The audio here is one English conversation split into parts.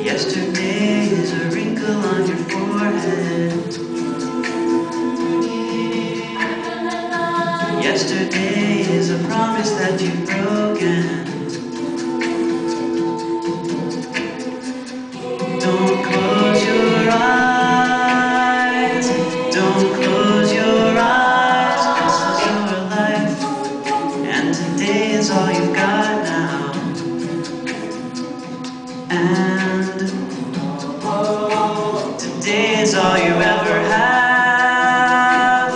Yesterday is a wrinkle on your forehead. Yesterday is a promise that you've broken. Don't close your eyes. Don't close your eyes. This is your life, and today is all you've got now. And today is all you ever have.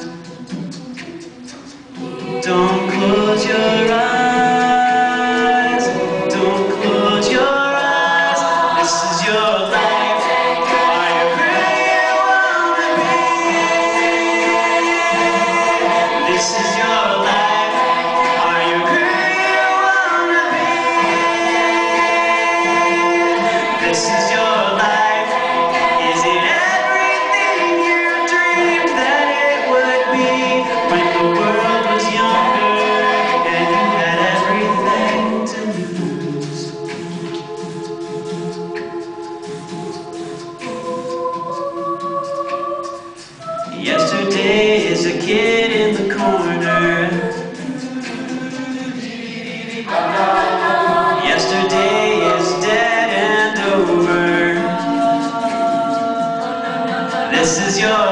Don't close your eyes. Don't close your eyes. This is your life. Are you who you wanna be? This is your life. Are you who you wanna be? This is your life. Is it everything you dreamed that it would be when the world was younger and you had everything to lose? Yesterday is a kid in the corner. Yesterday is dead and over. This is your